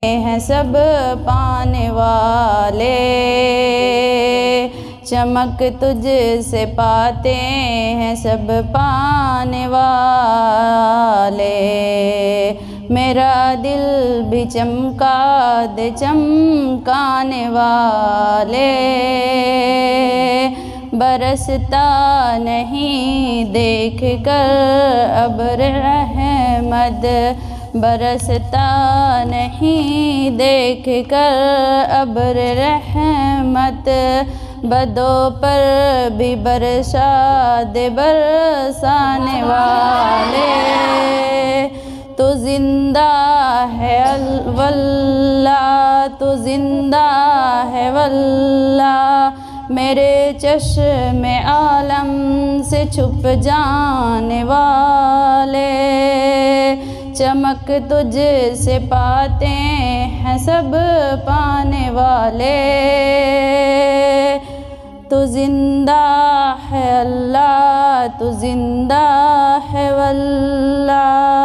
हैं सब पाने वाले, चमक तुझ से पाते हैं सब पाने वाले। मेरा दिल भी चमका दे चमकाने वाले, बरसता नहीं देख कर अब्र रहमत, बरसता नहीं देख कर अब्र रहमत, बदों पर भी बरसा दे बरसाने वाले। तो जिंदा है वल्लाह, तो जिंदा है वल्लाह, मेरे चश्मे आलम से छुप जाने वाले, चमक तुझ से पाते हैं सब पाने वाले। तो जिंदा है अल्लाह, तो जिंदा है वल्लाह।